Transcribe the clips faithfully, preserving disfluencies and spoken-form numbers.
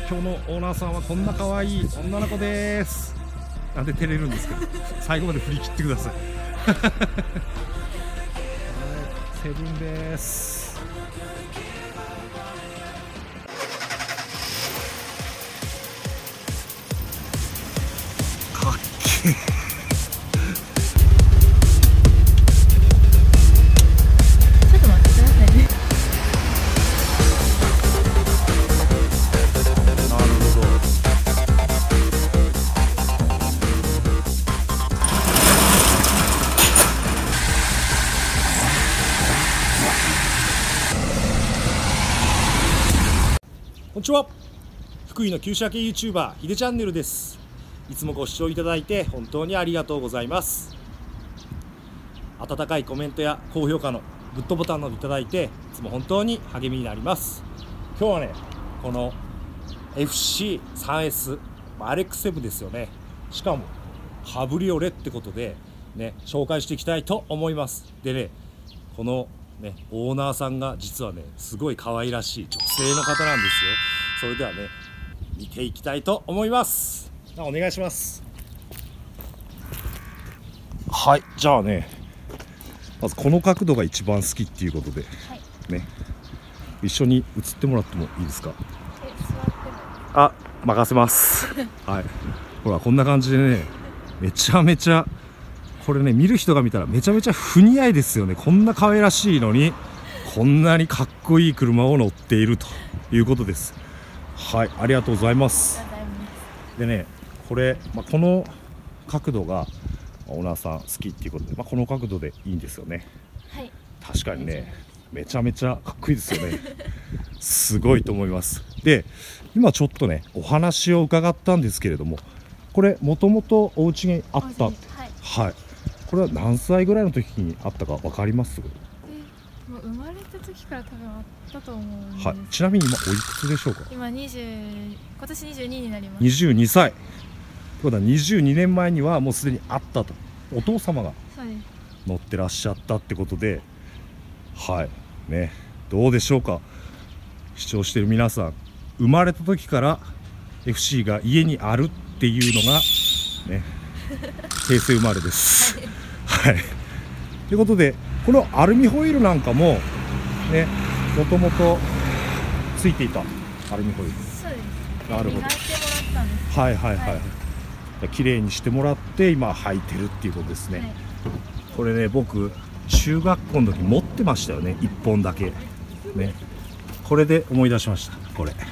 今日のオーナーさんはこんな可愛い女の子です。なんで照れるんですか。最後まで振り切ってください。セブンです。かっけえ。 ちょっと待ってくださいね。 なるほど。こんにちは。福井の旧車系 ユーチューバーひでチャンネルです。いつもご視聴いただいて本当にありがとうございます。温かいコメントや高評価のグッドボタンなどいただいていつも本当に励みになります。今日はね、この エフシースリーエス アレックスセブンですよね。しかもカブリオレってことでね、紹介していきたいと思います。でね、このね、オーナーさんが実はね、すごい可愛らしい女性の方なんですよ。それではね、見ていきたいと思います。お願いします。はい、じゃあね、まずこの角度が一番好きっていうことで、はい、ね、一緒に映ってもらってもいいですか。 え、座っても。 あ、任せます。はい、ほらこんな感じでね、めちゃめちゃこれね、見る人が見たらめちゃめちゃ不似合いですよね。こんな可愛らしいのにこんなにかっこいい車を乗っているということです。はい、ありがとうございます。でね、これ、まあ、この角度がオーナーさん好きっていうことで、まあ、この角度でいいんですよね。 はい、 確かにね、めちゃめちゃかっこいいですよね。すごいと思います。で、今ちょっとねお話を伺ったんですけれども、これもともとお家にあったって、はい、はい、これは何歳ぐらいの時にあったか分かります？ え、もう生まれた時から多分あったと思うんです。 はい、ちなみに今おいくつでしょうか？ 今にじゅう、今年にじゅうにになります。 にじゅうにさい。ということはにじゅうにねんまえにはもうすでにあったと。お父様が乗ってらっしゃったってことで、はいね、どうでしょうか。視聴している皆さん、生まれた時から エフシー が家にあるっていうのがね、平成生まれです。はい、ということで、このアルミホイルなんかもね、もともとついていたアルミホイル。 そうです。 なるほど。 磨いてもらったんです。 はいはいはい、はい、綺麗にしてもらって今履いてるっていうことですね。はい、これね、僕中学校の時持ってましたよね、いっぽんだけね。これで思い出しました。これね、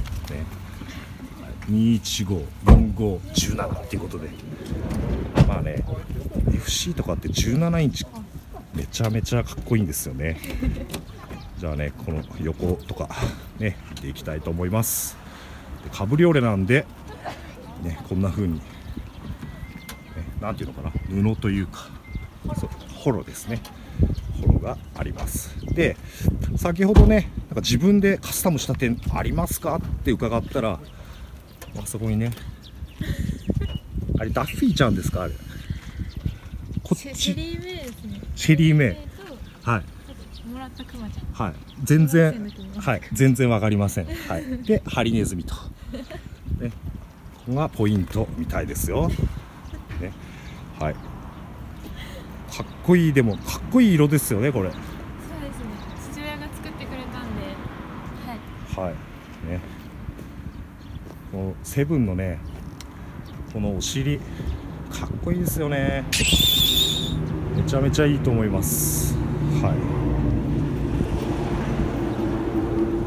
にいちご、よんご、じゅうななっていうことで、まあね、エフシー とかってじゅうななインチめちゃめちゃかっこいいんですよね。じゃあね、この横とかね見ていきたいと思います。で、カブリオレなんでね、こんな風に、ね、なんていうのかな、布というか、そう、ホロですね。ホロがあります。で、先ほどね、なんか自分でカスタムした点ありますかって伺ったら、あそこにね、あれダッフィーちゃんですか、あれ。こっちシェリーメイですね。 シェリーメイ。はい。 もらったクマちゃん。 はい。全然、はい、全然わかりません。はい。で、ハリネズミと。ね。ここがポイントみたいですよ。ね。はい。かっこいい、でもかっこいい色ですよね、これ。 そうですね。父親が作ってくれたんで。はい。 はい。ね。このセブンのね、このお尻かっこいいですよね。めちゃめちゃいいと思います。はい。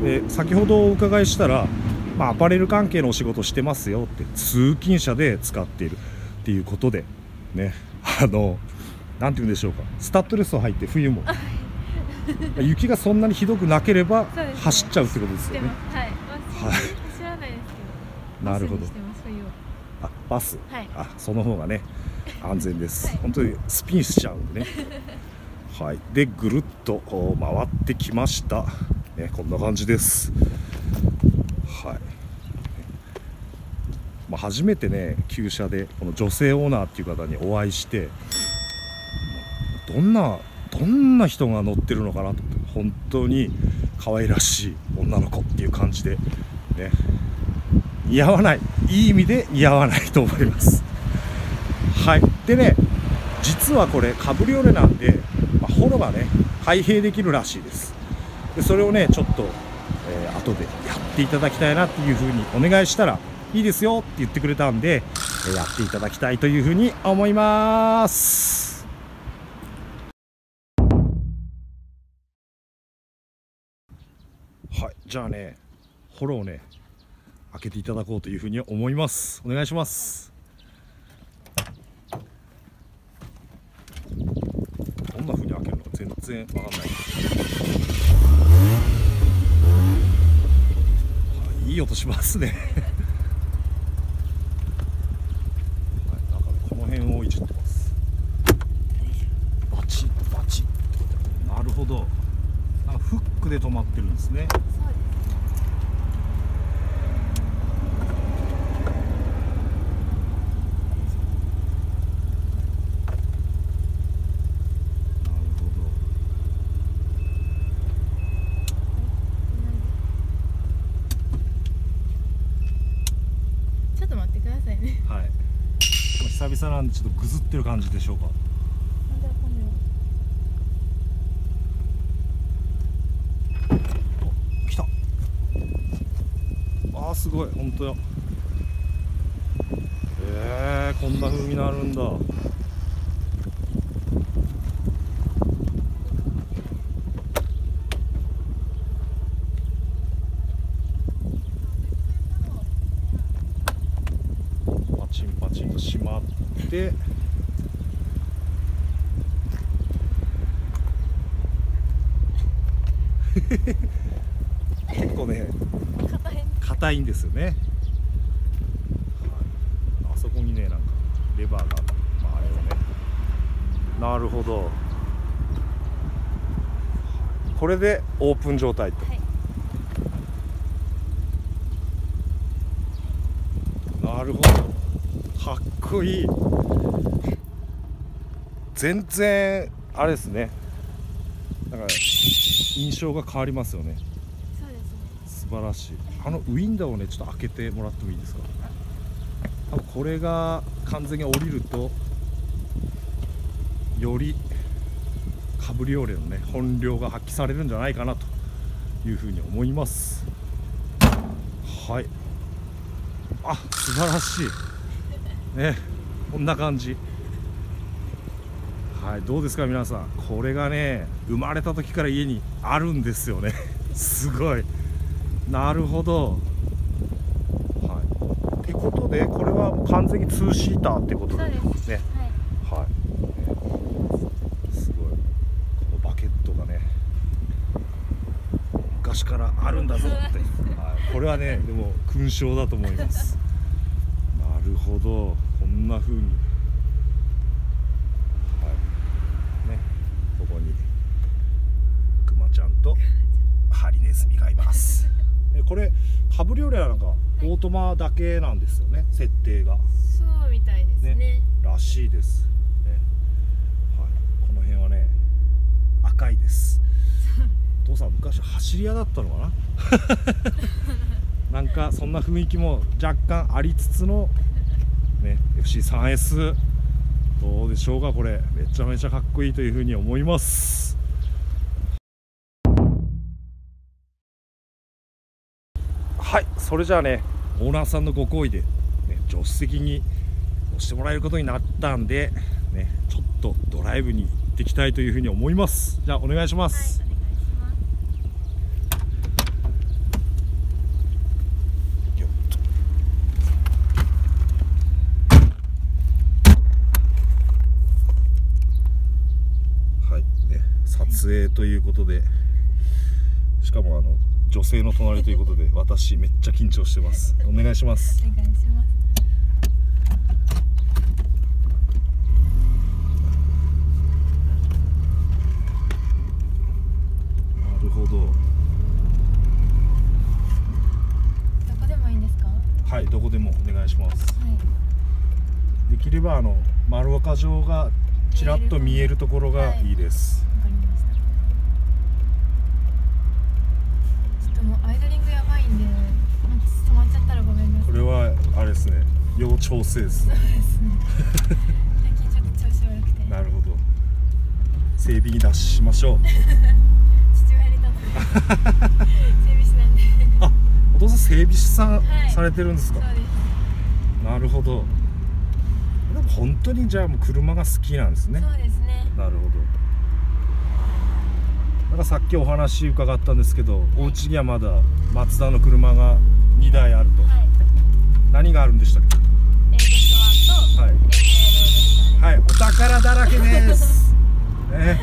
で、先ほどお伺いしたら、まあ、アパレル関係のお仕事してますよって、通勤車で使っているっていうことでね、あのなんて言うんでしょうか、スタッドレスを履いて冬も雪がそんなにひどくなければ走っちゃうってことですよね。 はい。はい。走らないですけど。 なるほど。あ、バス。はい、あ、その方がね安全です。はい、本当にスピンしちゃうんでね。はい。で、ぐるっとこう回ってきました。ね、こんな感じです。はい。まあ、初めてね、旧車でこの女性オーナーっていう方にお会いして、どんなどんな人が乗ってるのかなと思って、本当に可愛らしい女の子っていう感じでね、 似合わない、いい意味で似合わないと思います。はい。でね、実はこれカブリオレなんで、まあ、ホロがね開閉できるらしいです。でそれをねちょっと、えー、後でやっていただきたいなっていうふうにお願いしたらいいですよって言ってくれたんで、えー、やっていただきたいというふうに思います。はい、じゃあねホロをね開けていただこうというふうに思います。お願いします。どんなふうに開けるのか全然わかんない。いい音しますねはい、なんかねこの辺をいじってます。バチッバチッ。なるほど。なんかフックで止まってるんですね。はい、久々なんでちょっとぐずってる感じでしょうか。お、来た。あーすごい、本当よ。えー、こんな風になるんだ。パチンパチンと閉まって結構ね硬いんですよね。あそこにねなんかレバーが、まあ、あれをね。なるほど。これでオープン状態と、はい、なるほど。かっこいい。全然あれですね。なんか印象が変わりますよね。 そうですね。 素晴らしい。あのウィンドウをねちょっと開けてもらってもいいですか。多分これが完全に降りるとよりカブリオレのね本領が発揮されるんじゃないかなというふうに思います。はい。あ、素晴らしいね。こんな感じ。はい、どうですか皆さん。これがね生まれた時から家にあるんですよねすごい。なるほど。はい。ってことでこれは完全にツーシーターってことですね。 そうです。はい。 はい。すごい。このバケットがね昔からあるんだぞって、はい、これはねでも勲章だと思いますなるほど。こんな風に、はいね、ここにクマちゃんとハリネズミがいますこれカブリオレはなんかオートマだけなんですよね、はい、設定が。 そうみたいですね。ねらしいです、ね。はい、この辺はね赤いですお父さん昔走り屋だったのかななんかそんな雰囲気も若干ありつつの、ね、エフシースリーエス どうでしょうか。これめちゃめちゃかっこいいというふうに思います。はい、それじゃあねオーナーさんのご厚意で、ね、助手席に押してもらえることになったんで、ね、ちょっとドライブに行ってきたいというふうに思います。じゃあお願いします。はい、撮影ということで、しかもあの女性の隣ということで私めっちゃ緊張してます。お願いします。 お願いします。 なるほど。 どこでもいいんですか？ はい、どこでもお願いします。はい、できればあの丸岡城がちらっと見えるところがいいです。 はい、わかりました。ちょっともうアイドリングやばいんで、止まっちゃったらごめんなさい。 これの調整です。 そうですね最近ちょっと調子悪くて。 なるほど。整備に脱しましょう。 父親に立って整備士なんであ、お父さん整備士さんはいされてるんですか。 そうです。 なるほど。でも本当にじゃあもう車が好きなんですね。 そうですね。 なるほど。なんかさっきお話伺ったんですけど、お家にはまだマツダの車がにだいあると。 はい。 何があるんでしたっけ。 エードットワンとはい。 エムエルでしたね。 はい、お宝だらけです。ね。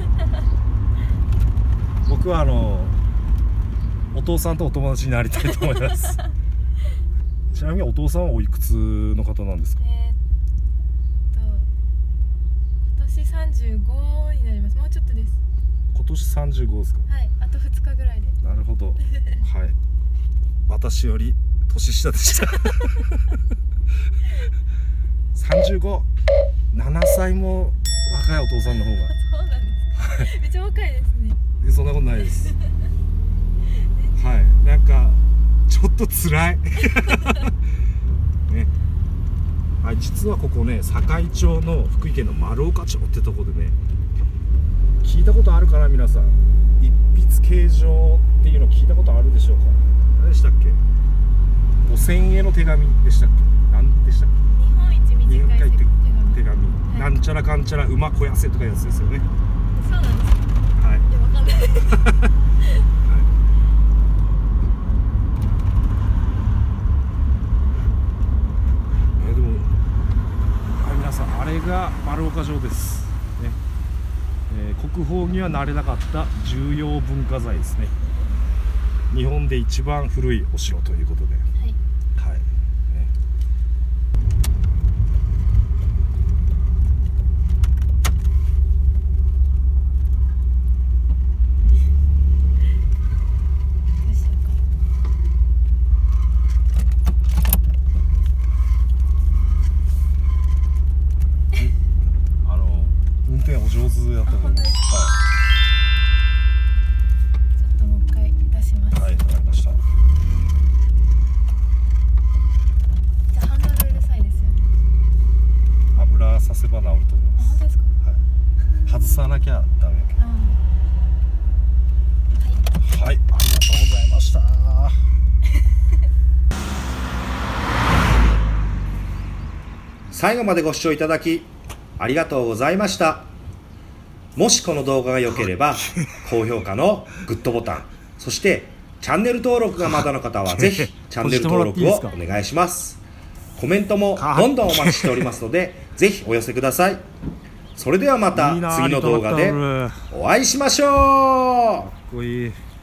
僕はあのお父さんとお友達になりたいと思います。ちなみにお父さんはおいくつの方なんですか。 えー、っと今年さんじゅうごになります。もうちょっとです。 今年さんじゅうごですか。 はい。あとふつかぐらいで。 なるほど。はい。私より年下でした。さんじゅうご、ななさいも若いお父さんの方が。 そうなんですか。めっちゃ若いですね。 そんなことないです。はい、なんかちょっと辛い。ね。はい、実はここね、堺町の福井県の丸岡町ってとこでね、聞いたことあるかな皆さん。一筆啓上っていうの聞いたことあるでしょうか。何でしたっけ。ごせんえんの手紙でしたっけ。何でしたっ日本一短い日本一手け。手紙、 はいなんちゃらかんちゃら馬肥やせとかいうやつですよね。 そうなんですか。 はい。 いや、わかんない。 えーでも、はい、皆さんあれが丸岡城です。ね。えー国宝にはなれなかった重要文化財ですね。日本で一番古いお城ということで。 はい。 はい。ね。 どうしようか。 あの運転お上手だったと思いあ、本当ま。 ですすか。 はちょっともう一回出します。 い。はい、わかりました。 じゃあハンドルうるさいですよね。 油させば治ると思いあ、 ます。 本当ですか。 はい。外さなきゃダメやけど。 あー、はい。 はい、ありがとうございました。最後までご視聴いただきありがとうございました。もしこの動画が良ければ高評価のグッドボタン、そしてチャンネル登録がまだの方はぜひチャンネル登録をお願いします。コメントもどんどんお待ちしておりますのでぜひお寄せください。それではまた次の動画でお会いしましょう。 かっこいい。